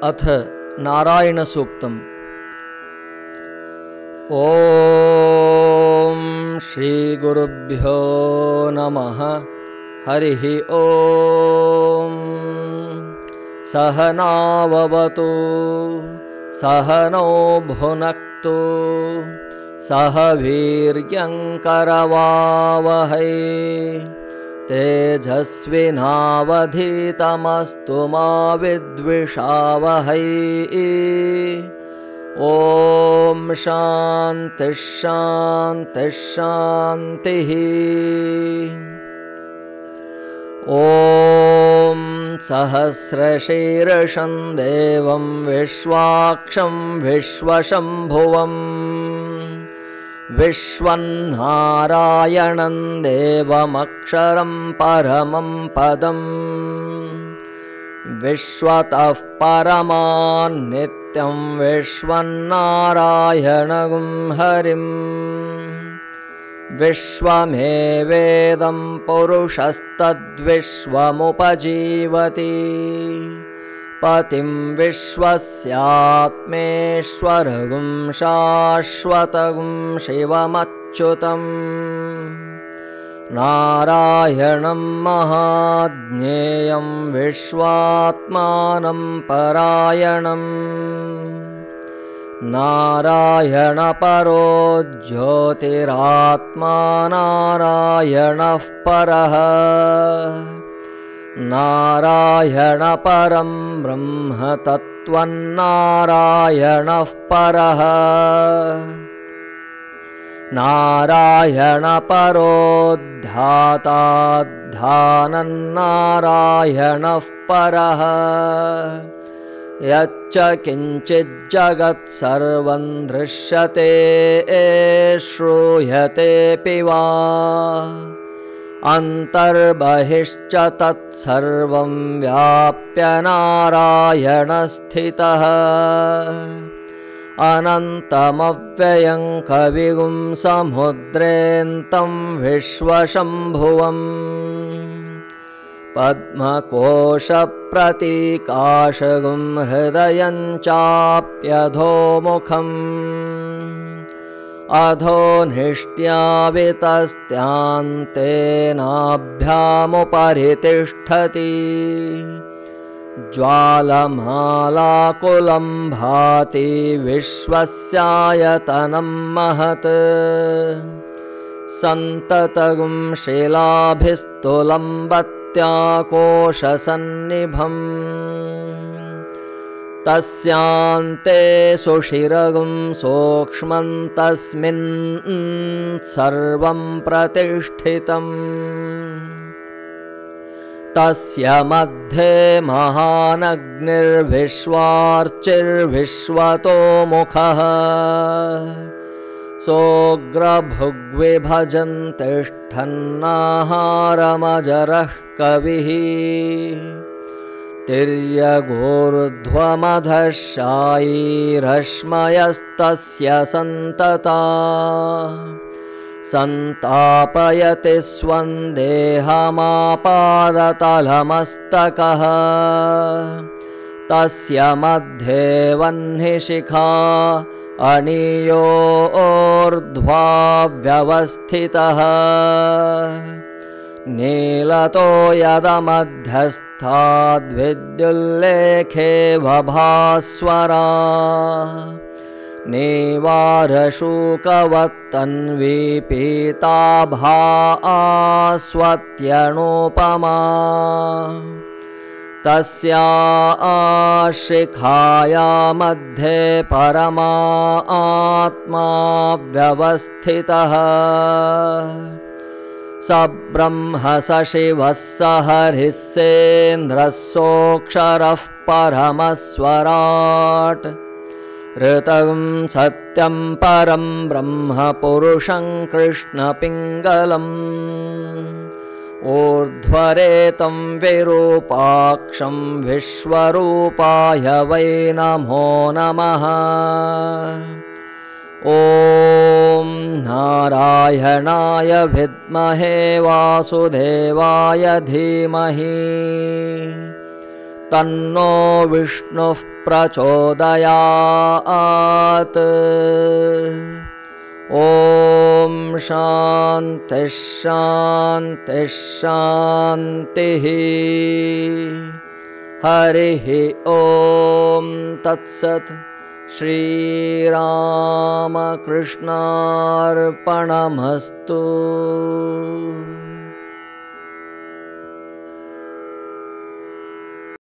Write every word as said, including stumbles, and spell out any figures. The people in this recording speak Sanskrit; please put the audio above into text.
अथ नारायणसूक्तम्। ॐ श्रीगुरुभ्यो नमः। हरिः ॐ। सहनाववतु सहनौ भुनक्तु सह वीर्यङ्करवावहै तेजस्विनावधीतमस्तु मा विद्विषावहै। ॐ शान्तिः शान्तिः शान्तिः। ॐ सहस्रशीर्षं देवं विश्वाक्षं विश्वशम्भुवम् विश्वन्नारायणं देवमक्षरं परमं पदम् विश्वतः परमान्नित्यं विश्वन्नारायणं हरिं विश्वमेवेदं पुरुषस्तद्विश्वमुपजीवति पतिं विश्वस्यात्मेश्वरगुं शाश्वतगुं शिवमच्युतं नारायणं महाज्ञेयं विश्वात्मानं परायणम् नारायणपरो ज्योतिरात्मा नारायणः परः नारायणपरं ब्रह्म तत्त्वन्नारायणः परः नारायणपरो ध्याताध्यानन्नारायणः परः यच्च किञ्चिज्जगत्सर्वं दृश्यते श्रूयतेऽपि वा अन्तर्बहिश्च तत्सर्वं व्याप्य नारायणस्थितः अनन्तमव्ययं कविगुं समुद्रेऽन्तं विश्वशम्भुवम् पद्मकोशप्रतीकाशगुं हृदयं चाप्यधोमुखम् अधो निष्ट्यावितस्त्यान्तेनाभ्यामुपरि तिष्ठति ज्वालमालाकुलं भाति विश्वस्यायतनं महत् सन्ततगुं शिलाभिस्तुलं बत्याकोशसन्निभम् तस्यान्ते सुषिरगुं सूक्ष्मं तस्मिन् सर्वं प्रतिष्ठितम् तस्य मध्ये महानग्निर्विश्वार्चिर्विश्वतोमुखः सोऽग्रभुग्विभजन् तिष्ठन्नाहारमजरः कविः तिर्यगोर्ध्वमधः शायीरश्मयस्तस्य सन्तता सन्तापयति स्वं देहमापादतलमस्तकः तस्य मध्ये वह्निशिखा अणियोर्ध्वा व्यवस्थितः नीलतो यदमध्यस्थाद्विद्युल्लेखे वभास्वरा नेवारशूकवत्तन्वी पीताभा आस्वत्यनुपमा तस्या शिखाया मध्ये परमात्मा व्यवस्थितः स ब्रह्म स शिवः स हरिः सेन्द्रः सोऽक्षरः परमस्वराट् ऋतं सत्यं परं ब्रह्म पुरुषं कृष्णपिङ्गलम् ऊर्ध्वरेतं विरूपाक्षं विश्वरूपाय वै नमो नमः। ॐ नारायणाय विद्महे वासुदेवाय धीमहि तन्नो विष्णुः प्रचोदयात्। ॐ शान्तिः शान्तिः शान्तिः। हरिः ॐ तत्सत्। श्रीरामकृष्णार्पणमस्तु।